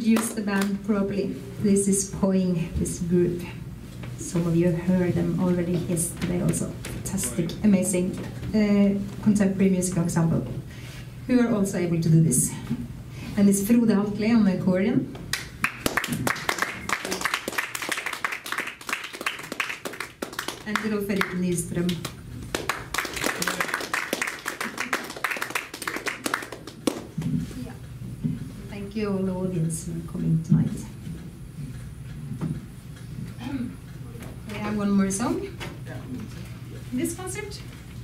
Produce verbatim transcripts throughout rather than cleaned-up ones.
introduce the band properly. This is Poing, this group. Some of you heard them already yesterday also. Fantastic, amazing uh, contemporary music ensemble who are also able to do this. And it's Frode Haltli on the accordion. And Rolf Erik Nyström. Yeah. Thank you all the audience for coming tonight. We have one more song in this concert.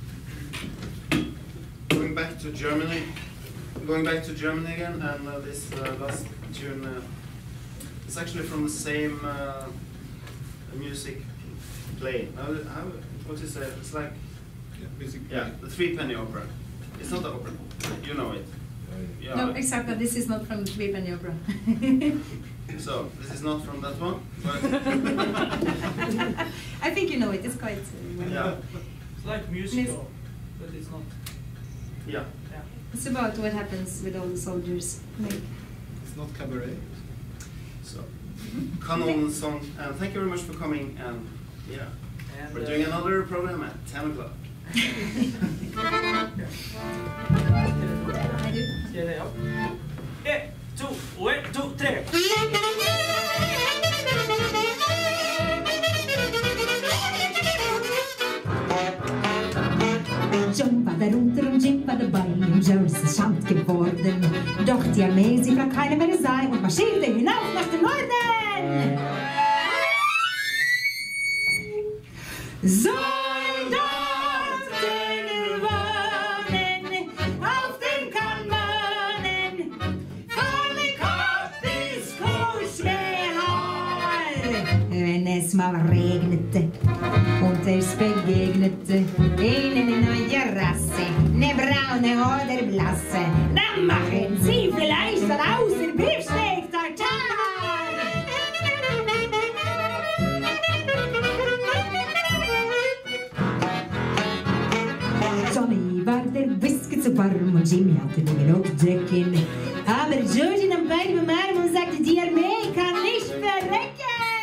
Going back to Germany, going back to Germany again, and uh, this uh, last tune uh, is actually from the same uh, music play. How, how, what is it? It's like yeah, music yeah, the Three Penny Opera. It's not the opera. You know it. Yeah. No, exactly. This is not from the Three Penny Opera. So this is not from that one, but I think you know it. It's quite. Uh, yeah. It's like musical, but it's not. Yeah. Yeah. It's about what happens with all the soldiers. Like. It's not cabaret. So, Kanon song, and thank you very much for coming. And yeah, and we're doing uh, another program at ten o'clock. Ska det upp? Ett, två, och ett, två, tre. Jumpade runter und jimpade bei im Jersey Sand geworden. Doch die Armee, sie war keine mehr sei und marschierte hinauf nach dem Norden. Soldaten warnen auf den Kanonen, vorne kommt bis Kursmehar. Wenn es mal regnete und es begegnete ihnen in neue Rasse, ne braune oder blasse, dann machen sie vielleicht daraus den Beefsteak Tartar. Johnny war der Whisky zu warm und Jimmy hatte nie genug Drecken. Aber Georgie nahm beide beim Arm und sagte, die Armee kann nicht verrecken.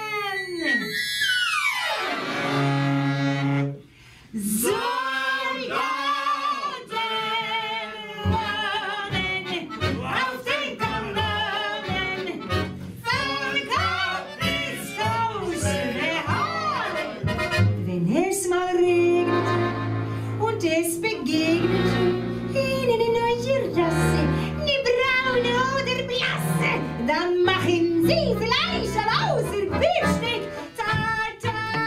Soldaten warnen auf den Kanonen, vorne kommt bis Kursmehar. Wenn es mal regnet und es begegnet ihnen eine neue Rasse, ne braune oder blasse, dann machen sie vielleicht aus ihr Beefsteak Tartar.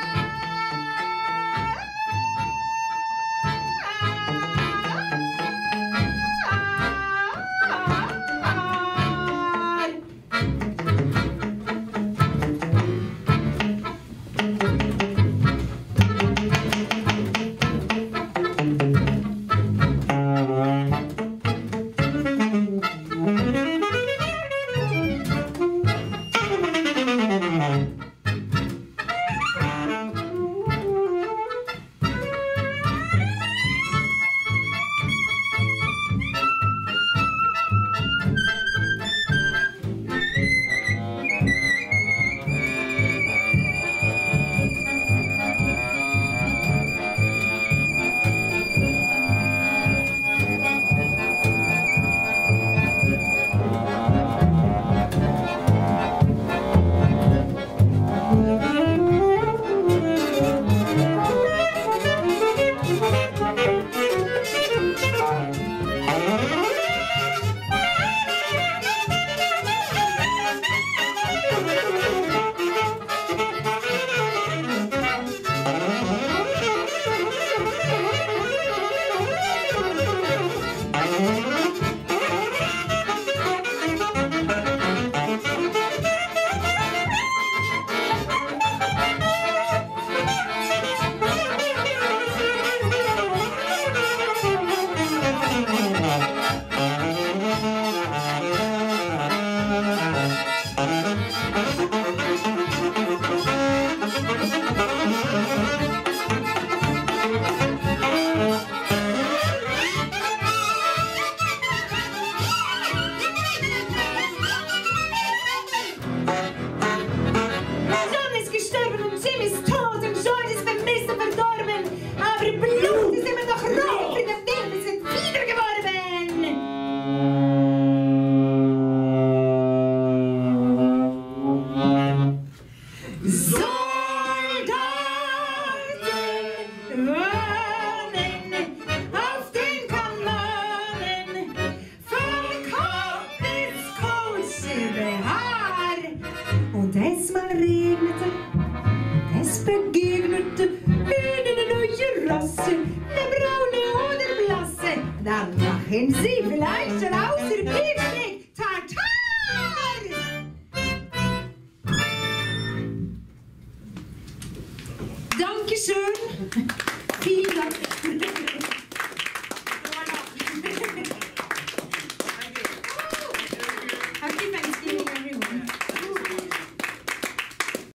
begegnet in der neuen Rasse, der braune oder blasse. Dann machen Sie vielleicht schon außer Bierschläg Tartar! Dankeschön. Vielen Dank.